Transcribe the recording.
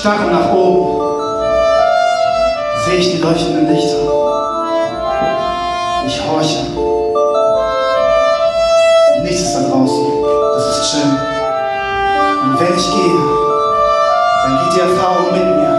Starre nach oben sehe ich die leuchtenden Lichter. Ich horche. Nichts ist da draußen. Das ist schön. Und wenn ich gehe, dann geht die Erfahrung mit mir.